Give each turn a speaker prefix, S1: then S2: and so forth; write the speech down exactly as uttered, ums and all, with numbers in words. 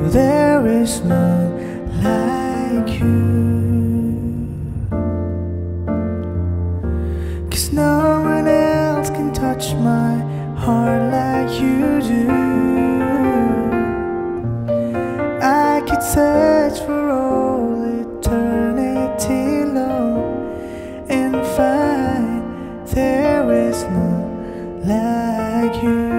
S1: there is none like you. 'Cause no one else can touch my heart like you do. I could search for all eternity long and find there is none like you.